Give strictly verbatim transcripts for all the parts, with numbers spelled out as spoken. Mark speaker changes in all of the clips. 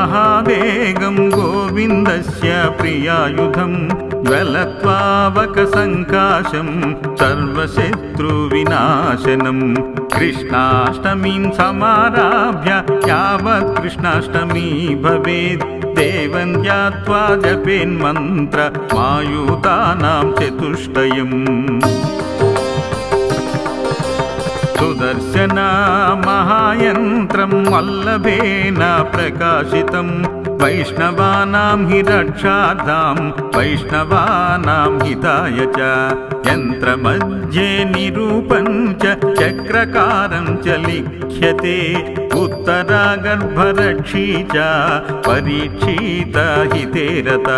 Speaker 1: महावेगं गोविन्दस्य प्रियायुधं ज्वलत्वावकसङ्काशं सर्वशत्रुविनाशनं कृष्णाष्टमीं समाराभ्य यावत् कृष्णाष्टमी भवेत् देवं ध्यात्वा जपेन्मन्त्र मायुतानां चतुष्टयम् सुदर्शन महायन्त्रं वल्लभेन प्रकाशितं वैष्णवानां हि रक्षार्थं वैष्णवानां हिताय च यन्त्रमध्ये निरूपं च चक्रकारं च लिख्यते उत्तरागर्भरक्षी च परीक्षिता हिते रता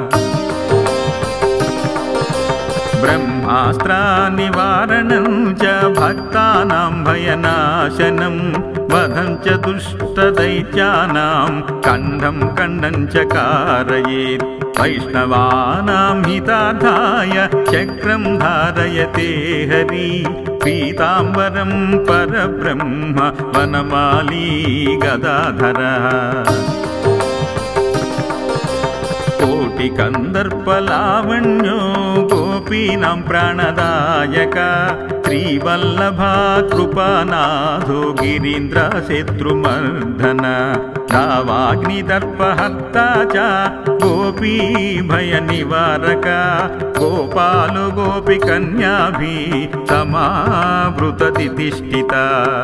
Speaker 1: ब्रह्मास्त्रनिवारणं च भक्तानां भयनाशनं वधं च दुष्टदैत्यानां खण्डं खण्डं च कारयेत् वैष्णवानां हितार्थाय चक्रं धारयते हरि पीताम्बरं परब्रह्म वनमाली गदाधरः कोटिकन्दर्पलावण्यो गोपीनां प्राणदायक श्रीवल्लभा कृपानाथो गिरीन्द्रशत्रुमर्दन दावाग्निदर्पहर्ता च गोपी भयनिवारक गोपालो गोपिकन्याभिः समावृततिष्ठिता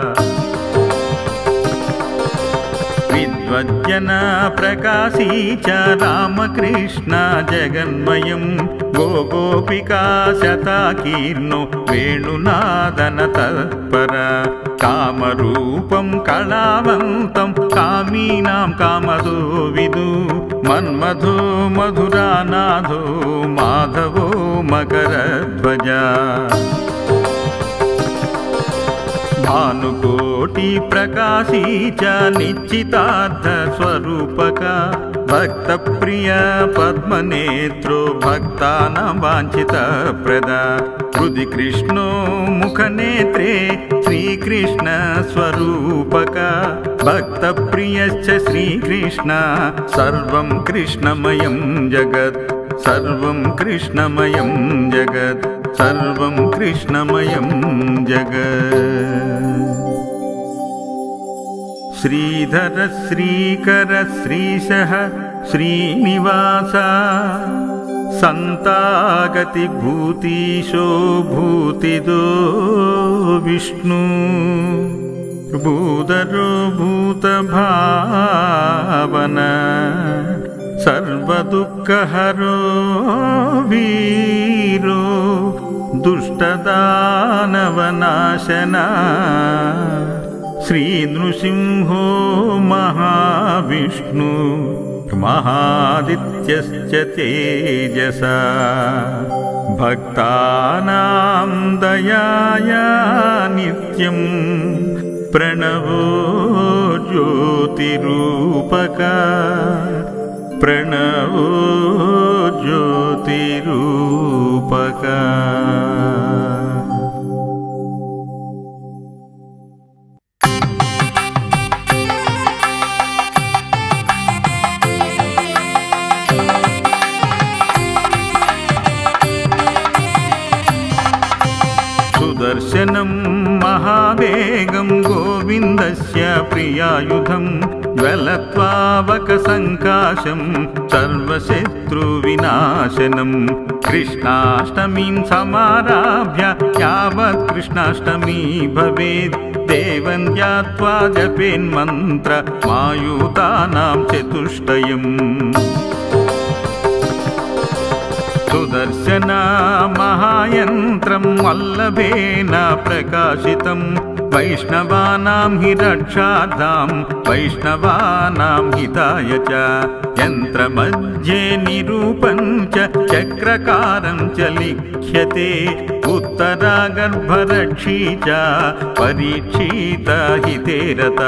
Speaker 1: विद्वज्जन प्रकाशी च रामकृष्ण जगन्मयं गोगोपिका शताकीर्णो वेणुनादन तत्पर कामरूपं कलावन्तं कामीनां कामदो विदु मन्मथो मधुरानाथो माधवो मकरध्वजा भानुकोटि प्रकाशी च निश्चितार्थ स्वरूपक भक्तप्रिय पद्मनेत्रो भक्तानां वाञ्छितप्रदा हृदि कृष्णो मुखनेत्रे श्रीकृष्ण स्वरूपक भक्तप्रियश्च श्रीकृष्ण सर्वं कृष्णमयं जगत् सर्वं कृष्णमयं जगत् सर्वं कृष्णमयं जगत् श्रीधर श्रीकर श्रीशः श्रीनिवास संतागति भूतीशो भूतिदो विष्णु भूधरो भूतभावन सर्वदुःखहरो वीरो दुष्टदानवनाशना श्रीनृसिंहो महाविष्णु महादित्यश्च तेजसा भक्तानां दयाया नित्यं प्रणवो ज्योतिरूपक प्रणवो ज्योतिरूपक सुदर्शनं महावेगं गोविन्दस्य प्रियायुधं ज्वलत्वावकसङ्काशं सर्वशत्रुविनाशनं कृष्णाष्टमीं समाराभ्य यावत् कृष्णाष्टमी भवेत् देवं ध्यात्वा जपेन्मन्त्र मायुतानां चतुष्टयम् सुदर्शन महायन्त्रं वल्लभेन प्रकाशितं वैष्णवानां हि रक्षार्थं वैष्णवानां हिताय च यन्त्रमध्ये निरूपं च चक्रकारं च लिख्यते उत्तरागर्भरक्षी च परीक्षिता हिते रता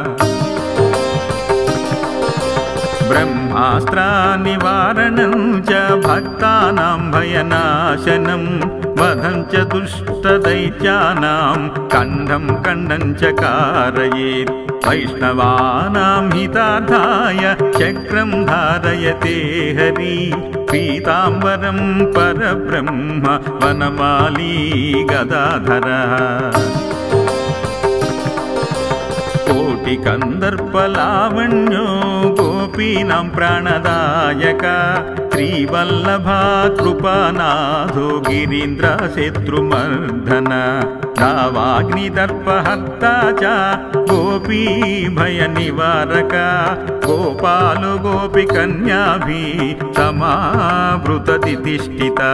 Speaker 1: ब्रह्मास्त्रनिवारणं च भक्तानां भयनाशनं वधं च दुष्टदैत्यानां खण्डं खण्डं च कारयेत् वैष्णवानां हितार्थाय चक्रं धारयते हरि पीताम्बरं परब्रह्म वनमाली गदाधरः कोटिकन्दर्पलावण्यो गोपीनां प्राणदायक श्रीवल्लभा कृपानाथो गिरीन्द्रशत्रुमर्दन दावाग्निदर्पहर्ता च गोपीभयनिवारक गोपालो गोपिकन्याभिः समावृततिष्ठिता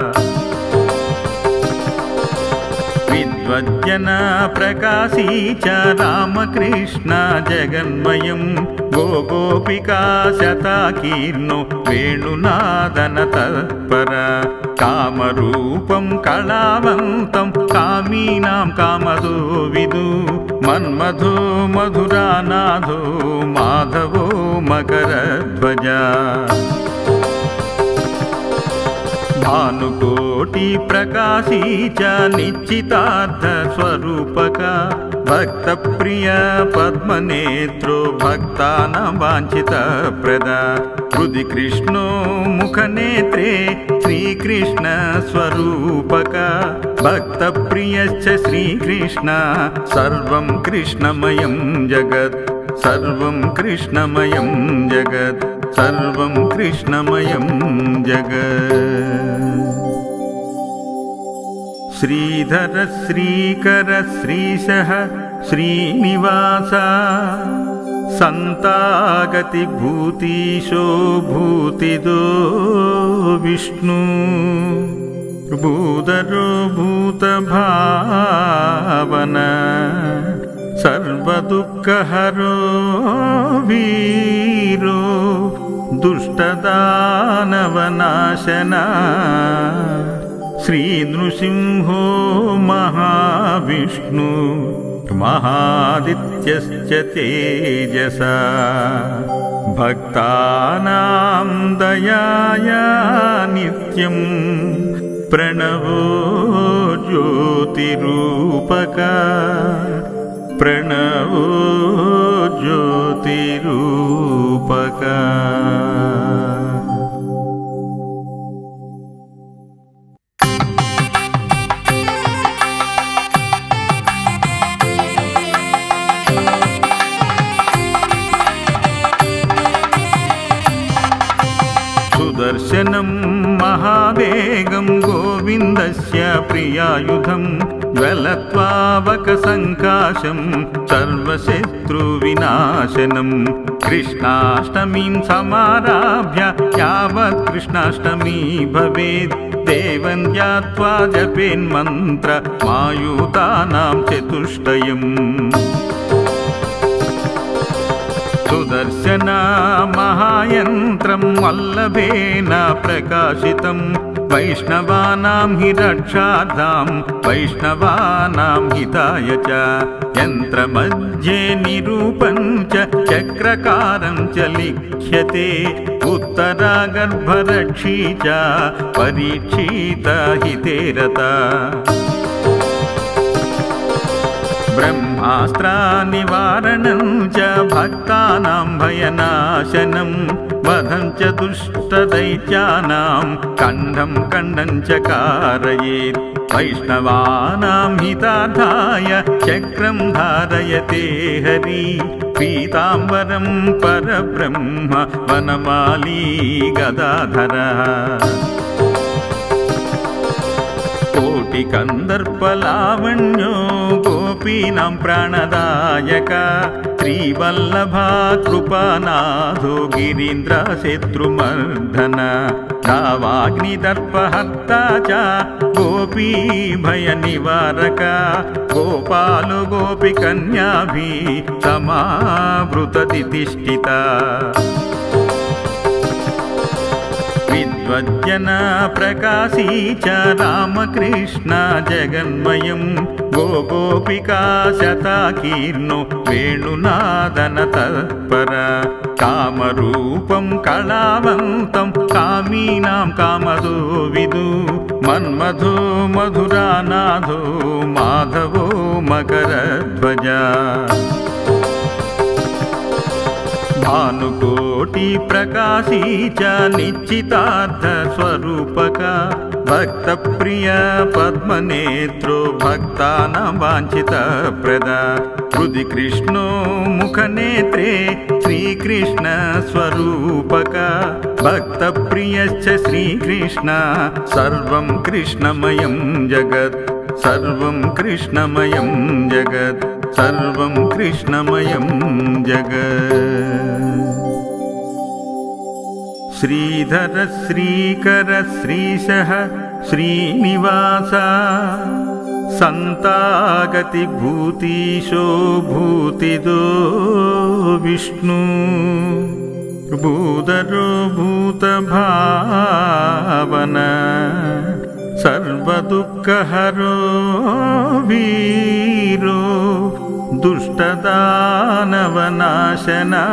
Speaker 1: विद्वज्जन प्रकाशी च रामकृष्ण जगन्मयं गोगोपिका शताकीर्णो वेणुनादन तत्पर कामरूपं कलावन्तं कामीनां कामदो विदु मन्मथो मधुरानाथो माधवो मकरध्वजा भानुकोटि प्रकाशी च निश्चितार्थ स्वरूपक भक्तप्रिय पद्मनेत्रो भक्तानां वाञ्छितप्रदा हृदि कृष्णो मुखनेत्रे श्रीकृष्ण स्वरूपक भक्तप्रियश्च श्रीकृष्ण सर्वं कृष्णमयं जगत् सर्वं कृष्णमयं जगत् सर्वं कृष्णमयं जगत् श्रीधर श्रीकर श्रीशः श्रीनिवास संतागति भूतीशो भूतिदो विष्णु भूधरो भूतभावन सर्वदुःखहरो वीरो दुष्टदानवनाशना श्रीनृसिंहो महाविष्णु महादित्यश्च तेजसा भक्तानां दयाया नित्यं प्रणवो ज्योतिरूपक प्रणवो ज्योतिरूपक सुदर्शनं महावेगं गोविन्दस्य प्रियायुधं ज्वलत्वावकसङ्काशं सर्वशत्रुविनाशनं कृष्णाष्टमीं समाराभ्य यावत् कृष्णाष्टमी भवेत् देवं ध्यात्वा जपेन्मन्त्र मायुतानां चतुष्टयम् सुदर्शन महायन्त्रं वल्लभेन प्रकाशितं वैष्णवानां हि रक्षार्थं वैष्णवानां हिताय च यन्त्रमध्ये निरूपं च चक्रकारं च लिख्यते उत्तरागर्भरक्षी च परीक्षिता हिते रता ब्रह्मास्त्रनिवारणं च भक्तानां भयनाशनं वधं च दुष्टदैत्यानां खण्डं खण्डं च कारयेत् वैष्णवानां हितार्थाय चक्रं धारयते हरि पीताम्बरं परब्रह्म वनमाली गदाधरः कोटिकन्दर्पलावण्यो गोपीनां प्राणदायक श्रीवल्लभा कृपानाथो गिरीन्द्रशत्रुमर्दन दावाग्निदर्पहर्ता च गोपीभयनिवारक गोपालो गोपिकन्याभिः समावृततिष्ठिता विद्वज्जन प्रकाशी च रामकृष्ण जगन्मयं गोगोपिका शताकीर्णो वेणुनादन तत्पर कामरूपं कलावन्तं कामीनां कामदो विदु मन्मथो मधुरानाथो माधवो मकरध्वजा भानुकोटि प्रकाशी च निश्चितार्थ स्वरूपक भक्तप्रिय पद्मनेत्रो भक्तानां वाञ्छितप्रदा हृदि कृष्णो मुखनेत्रे श्रीकृष्ण स्वरूपक भक्तप्रियश्च श्रीकृष्ण सर्वं कृष्णमयं जगत् सर्वं कृष्णमयं जगत् सर्वं कृष्णमयं जगत्। श्रीधर श्रीकर श्रीशः श्रीनिवास संतागति भूतीशो भूतिदो विष्णु भूधरो भूतभावन सर्वदुःखहरो वीरो दुष्टदानवनाशना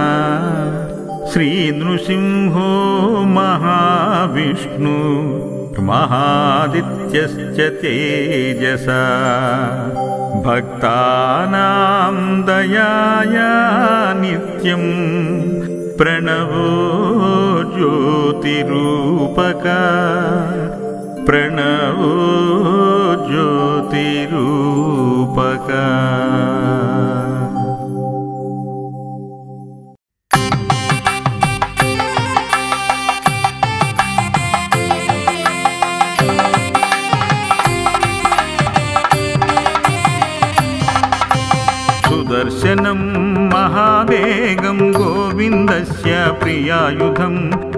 Speaker 1: श्रीनृसिंहो महाविष्णु महादित्यश्च तेजसा भक्तानां दयाया नित्यं प्रणवो ज्योतिरूपक प्रणवो ज्योतिरूपक। सुदर्शनं महावेगं गोविन्दस्य प्रियायुधं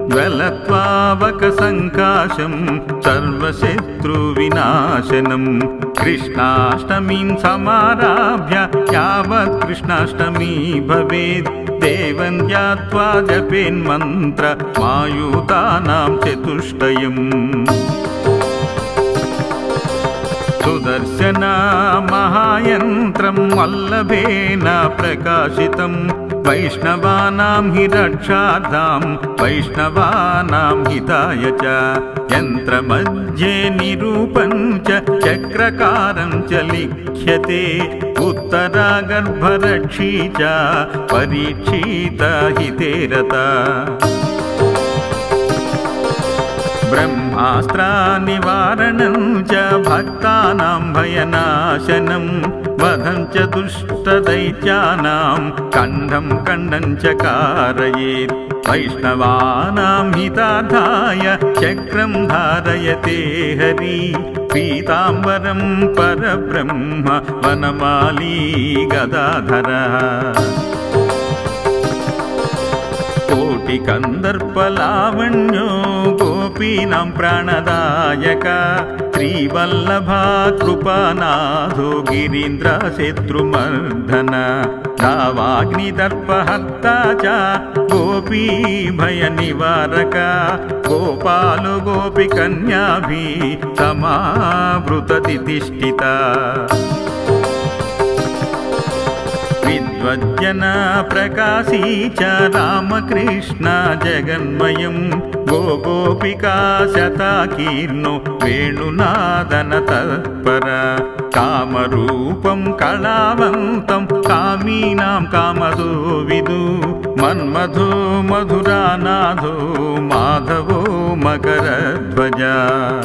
Speaker 1: ज्वलत्वावकसङ्काशं सर्वशत्रुविनाशनं कृष्णाष्टमीं समाराभ्य यावत् कृष्णाष्टमी भवेत् देवं ध्यात्वा जपेन्मन्त्र मायुतानां चतुष्टयम्। सुदर्शन महायन्त्रं वल्लभेन प्रकाशितं वैष्णवानां हि रक्षार्थं वैष्णवानां हिताय च यन्त्रमध्ये निरूपं च चक्रकारं च लिख्यते उत्तरागर्भरक्षी च परीक्षिता हिते रता ब्रह्मास्त्रनिवारणं च भक्तानां भयनाशनं वधं च दुष्टदैत्यानां खण्डं खण्डं च कारयेत् वैष्णवानां हितार्थाय चक्रं धारयते हरि पीताम्बरं परब्रह्म वनमाली गदाधरः कोटिकन्दर्पलावण्यो गोपीनां प्राणदायक श्रीवल्लभा कृपानाथो गिरीन्द्रशत्रुमर्दन दावाग्निदर्पहर्ता च गोपी भयनिवारक गोपालो गोपिकन्याभिः समावृततिष्ठिता विद्वज्जन प्रकाशी च रामकृष्ण जगन्मयं गोगोपिका शताकीर्णो वेणुनादन तत्पर कामरूपं कलावन्तं कामीनां कामदो विदु मन्मथो मधुरानाथो माधवो मकरध्वजा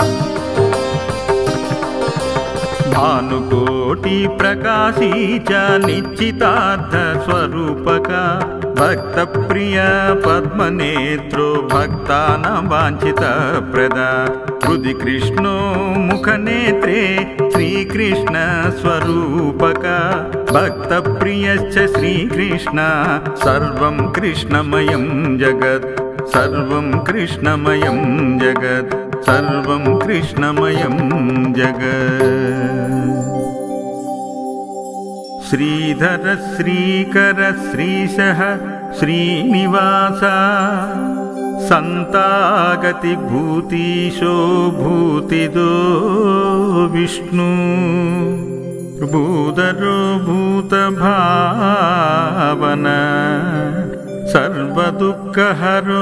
Speaker 1: भानुकोटि प्रकाशी च निश्चितार्थ स्वरूपक भक्तप्रिय पद्मनेत्रो भक्तानां वाञ्छितप्रदा हृदि कृष्णो मुखनेत्रे श्रीकृष्ण स्वरूपक भक्तप्रियश्च श्रीकृष्ण सर्वं कृष्णमयं जगत् सर्वं कृष्णमयं जगत् सर्वं कृष्णमयं जगत्। श्रीधर श्रीकर श्रीशः श्रीनिवास संतागति भूतीशो भूतिदो विष्णु भूधरो भूतभावन सर्वदुःखहरो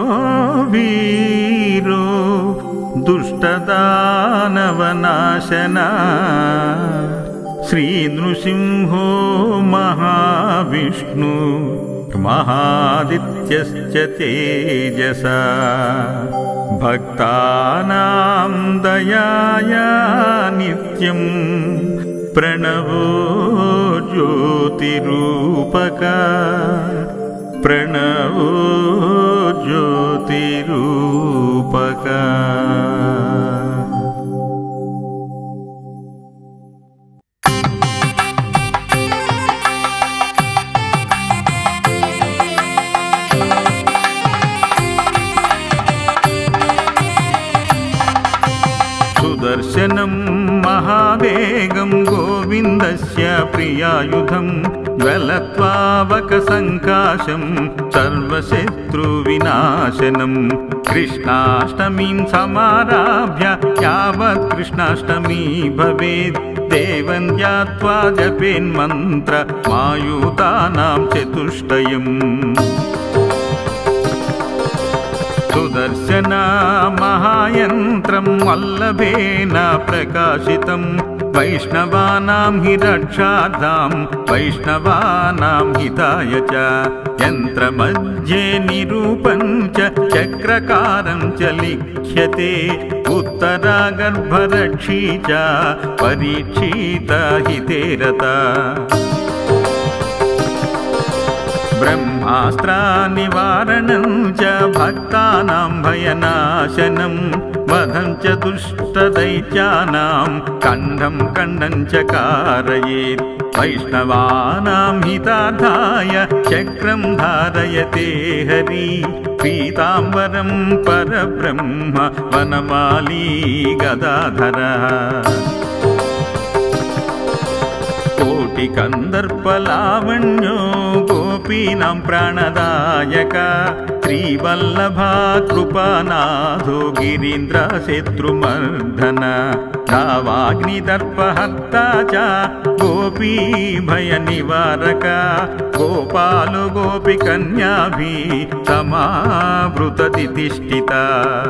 Speaker 1: वीरो दुष्टदानवनाशना श्रीनृसिंहो महाविष्णु महादित्यश्च तेजसा भक्तानां दयाया नित्यं प्रणवो ज्योतिरूपका प्रणवो ज्योतिरूपका। सुदर्शनं महावेगं गोविन्दस्य प्रियायुधं ज्वलत्वावकसङ्काशं सर्वशत्रुविनाशनं कृष्णाष्टमीं समाराभ्य यावत् कृष्णाष्टमी भवेत् देवं ध्यात्वा जपेन्मन्त्र मायुतानां चतुष्टयम्। सुदर्शन महायन्त्रं वल्लभेन प्रकाशितं वैष्णवानां हि रक्षार्थं वैष्णवानां हिताय च यन्त्रमध्ये निरूपं च चक्रकारं च लिख्यते उत्तरागर्भरक्षी च परीक्षिता हिते रता। ब्रह्मास्त्रनिवारणं च भक्तानां भयनाशनं वधं च दुष्टदैत्यानां खण्डं खण्डं च कारयेत् वैष्णवानां हितार्थाय चक्रं धारयते हरि पीताम्बरं परब्रह्म वनमाली गदाधरः। कोटिकन्दर्पलावण्यो गोपीनां प्राणदायक श्रीवल्लभा कृपानाथो गिरीन्द्रशत्रुमर्दन दावाग्निदर्पहर्ता च गोपी भयनिवारक गोपालो गोपिकन्याभिः समावृततिष्ठिता।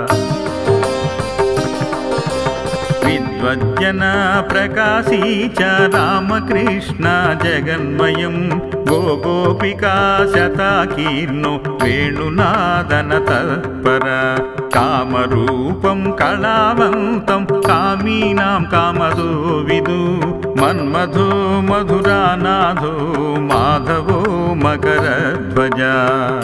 Speaker 1: विद्वज्जन प्रकाशी च रामकृष्ण जगन्मयं गोगोपिका शताकीर्णो वेणुनादन तत्पर कामरूपं कलावन्तं कामीनां कामदो विदु मन्मथो मधुरानाथो माधवो मकरध्वजा।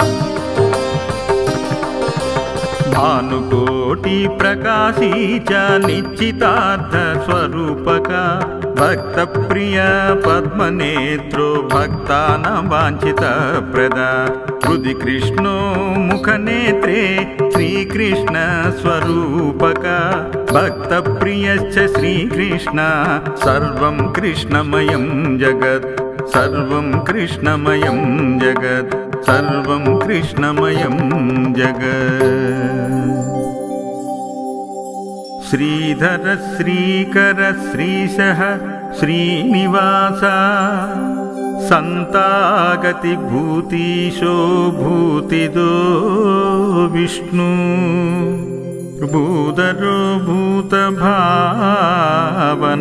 Speaker 1: भानुकोटि प्रकाशी च निश्चितार्थ स्वरूपक भक्तप्रिय पद्मनेत्रो भक्तानां वाञ्छितप्रदा हृदि कृष्णो मुखनेत्रे श्रीकृष्ण स्वरूपक भक्तप्रियश्च श्रीकृष्ण सर्वं कृष्णमयं जगत् सर्वं कृष्णमयं जगत् सर्वं कृष्णमयं जगत्। श्रीधर श्रीकर श्रीशः श्रीनिवास सन्तागतिभूतीशो भूतिदो विष्णु भूधरो भूतभावन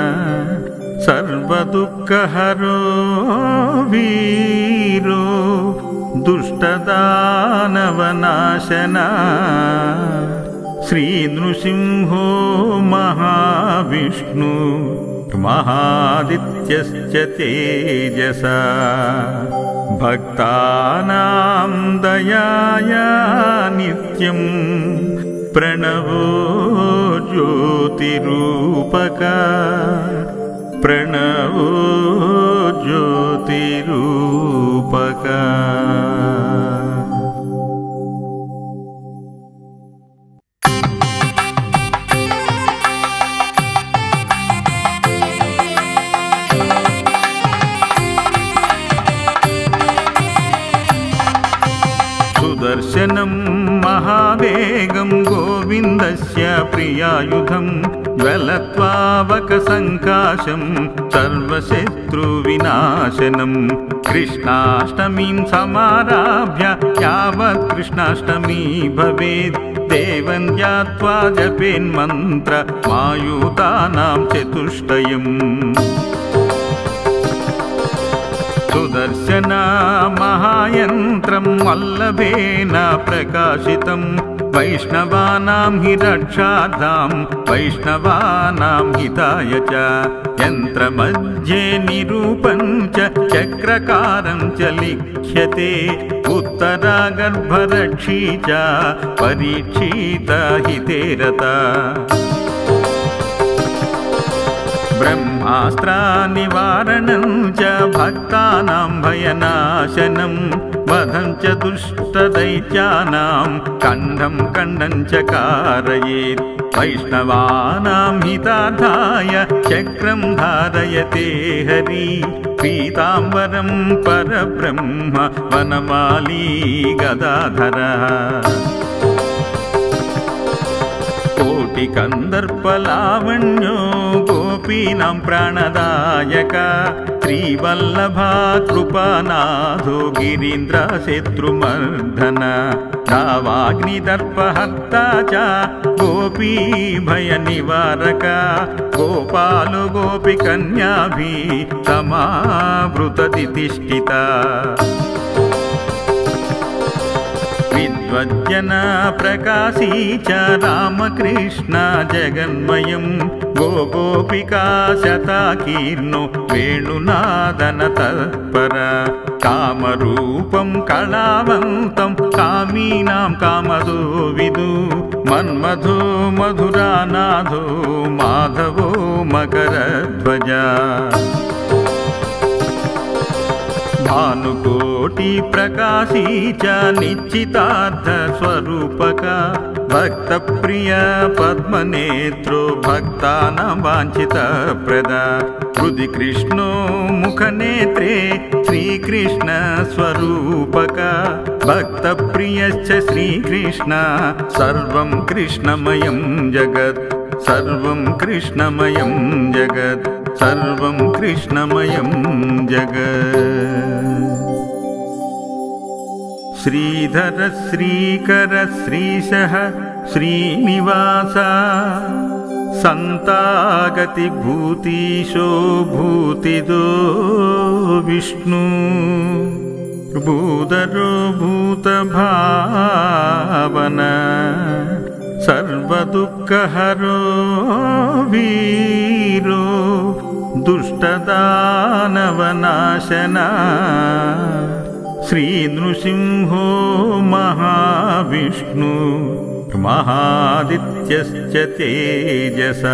Speaker 1: सर्वदुःखहरो वीरो दुष्टदानवनाशना श्रीनृसिंहो महाविष्णु महादित्यश्च तेजसा भक्तानां दयाया नित्यं प्रणवो ज्योतिरूपका प्रणवो ज्योतिरूपका। सुदर्शनं महावेगं गोविन्दस्य प्रियायुधं ज्वलत्वावकसङ्काशं सर्वशत्रुविनाशनं कृष्णाष्टमीं समाराभ्य यावत् कृष्णाष्टमी भवेत् देवं ध्यात्वा जपेन्मन्त्र मायुतानां चतुष्टयम्। सुदर्शन महायन्त्रं वल्लभेन प्रकाशितं वैष्णवानां हि रक्षार्थं वैष्णवानां हिताय च यन्त्रमध्ये निरूपं च चक्रकारं च लिख्यते उत्तरागर्भरक्षी च परीक्षिता हितेरता ब्रह्मास्त्रनिवारणं च भक्तानां भयनाशनं वधं च दुष्टदैत्यानां खण्डं खण्डं च कारयेत् वैष्णवानां हितार्थाय चक्रं धारयते हरि पीताम्बरं परब्रह्म वनमाली गदाधरः कोटिकन्दर्पलावण्यो गोपीनां प्राणदायक श्रीवल्लभा कृपानाथो गिरीन्द्रशत्रुमर्दन दावाग्निदर्पहर्ता च गोपी भयनिवारक गोपालो गोपिकन्याभिः समावृततिष्ठिता विद्वज्जन प्रकाशी च रामकृष्ण जगन्मयं गोगोपिका शताकीर्णो वेणुनादन तत्पर कामरूपं कलावन्तं कामीनां कामदो विदु मन्मथो मधुरानाथो माधवो मकरध्वजा भानुकोटि प्रकाशी च निश्चितार्थ स्वरूपक भक्तप्रिय पद्मनेत्रो भक्तानां वाञ्छितप्रदा हृदि कृष्णो मुखनेत्रे श्रीकृष्ण स्वरूपक भक्तप्रियश्च श्रीकृष्ण सर्वं कृष्णमयं जगत् सर्वं कृष्णमयं जगत् सर्वं कृष्णमयं जगत् श्रीधर श्रीकर श्रीशः श्रीनिवास संतागति भूतीशो भूतिदो विष्णु भूधरो भूतभावन सर्वदुःखहरो वीरो दुष्टदानवनाशना श्रीनृसिंहो महाविष्णु महादित्यश्च तेजसा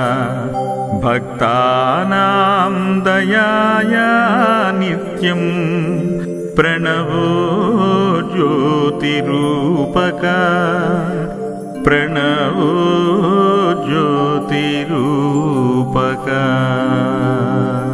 Speaker 1: भक्तानां दयाया नित्यं प्रणवो ज्योतिरूपक प्रणवो ज्योतिरूपक।